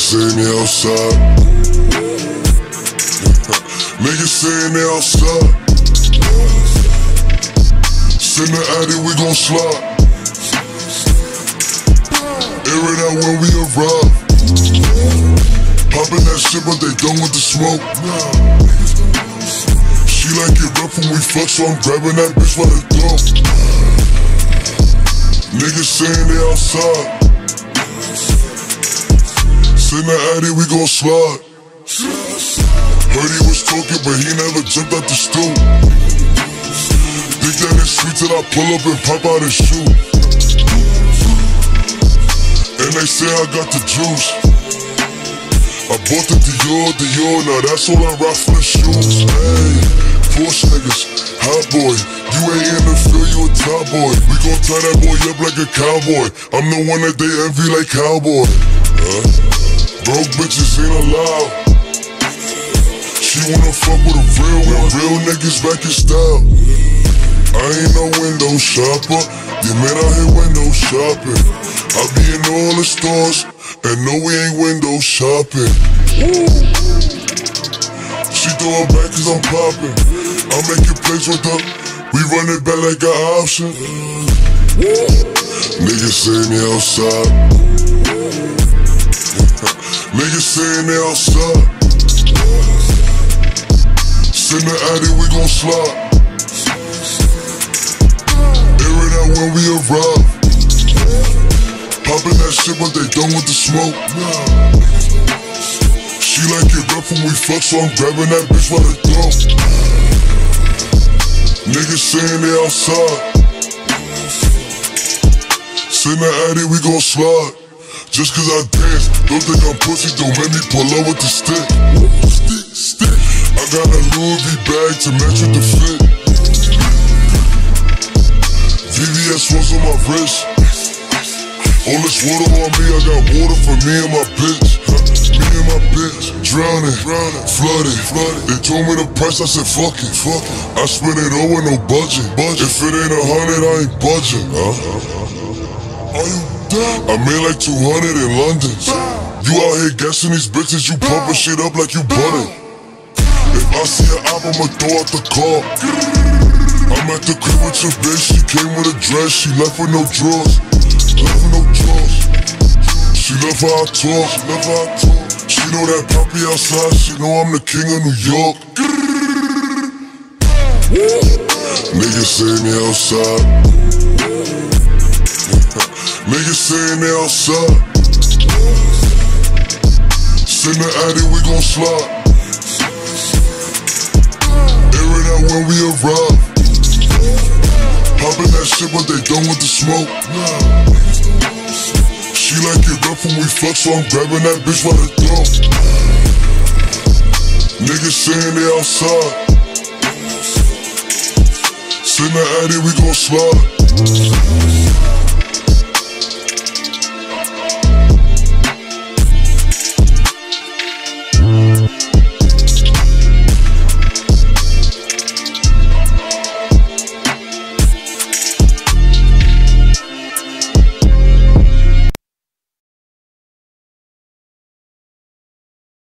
saying they outside. Niggas saying they outside. Send the addy, we gon' slide. Air it out when we arrive. Poppin' that shit, but they done with the smoke. She like it rough when we fuck, so I'm grabbing that bitch by the throat. Niggas saying they outside. Send the addy, we gon' slide. Heard he was talking, but he never jumped out the stool. Think that it's sweet till I pull up and pop out his shoe. And they say I got the juice. I bought the Dior, now that's all I rock for the shoes. Hey, Porsche niggas, hot boy, you ain't in the field, you a top boy. We gon' tie that boy up like a cowboy. I'm the one that they envy like cowboy. Broke bitches ain't allowed. She wanna fuck with a real one. Real niggas back in style. I ain't no window shopper. Your man out here window shopping. I be in all the stores, and no, we ain't window shopping. She throw it back cause I'm popping. I'm making plays with her. We run it back like an option. Niggas saying they outside. Niggas saying they outside. Send the addy, we gon' slide. Air it out when we arrive. Poppin' that shit, but they done with the smoke. She like it rough when we fuck, so I'm grabbing that bitch by the throat. Niggas saying they outside. Send the addy, we gon' slide. Just cause I dance, don't think I'm pussy, don't make me pull up with the stick. Stick. I got a Louis V bag to match with the fit. VVS was on my wrist. All this water on me, I got water for me and my bitch. Me and my bitch, drowning, flooded. They told me the price, I said fuck it. I spent it all with no budget. If it ain't 100, I ain't budging. Are you dumb? I made like 200 in London. You out here guessing these bitches, you pumping shit up like you butter. If I see an op, I'ma throw out the car. I'm at the crib with your bitch, she came with a dress, she left with no drawers. She love how I talk, She know that poppy outside, she know I'm the king of New York. Niggas saying they outside. Niggas saying they outside. Send the addy, we gon' slide. Air it out when we arrive. Poppin' that shit, but they done with the smoke. She like it rough when we fuck, so I'm grabbing that bitch by the throat. Niggas saying they outside. Send the addy, we gon' slide.